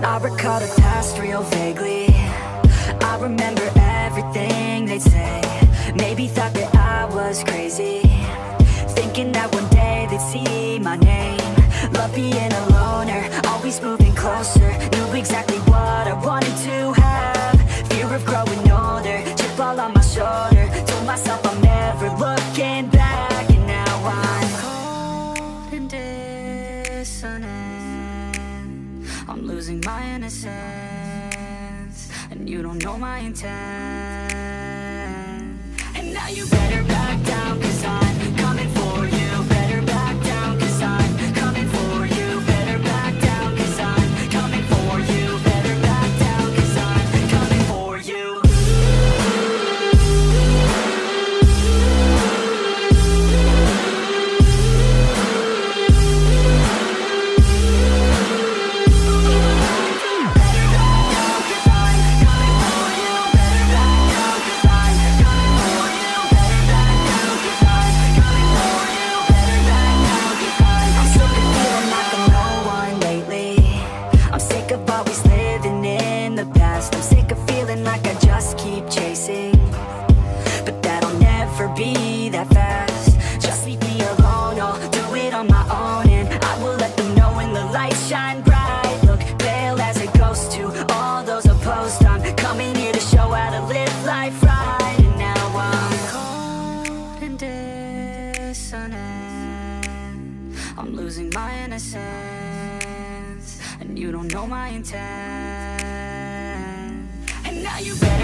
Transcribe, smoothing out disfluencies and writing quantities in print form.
I recall the past real vaguely. I remember everything they'd say. Maybe thought that I was crazy, thinking that one day they'd see my name. Love being a loner, always moving closer. Knew exactly what I wanted to have. Fear of growing older, chip all on my shoulder. Told myself I'm never looking back. And now I'm cold and dissonant. I'm losing my innocence, and you don't know my intent. And now you better back down, 'cause I'm coming for you. Better back down, 'cause I'm coming for you. Better back down, 'cause I'm coming for you. Better back down, 'cause I'm coming for you. I'm sick of feeling like I just keep chasing, but that'll never be that fast. Just leave me alone, I'll do it on my own. And I will let them know when the lights shine bright. Look pale as a ghost to all those opposed. I'm coming here to show how to live life right. And now I'm cold and dissonant. I'm losing my innocence, and you don't know my intent. And now you better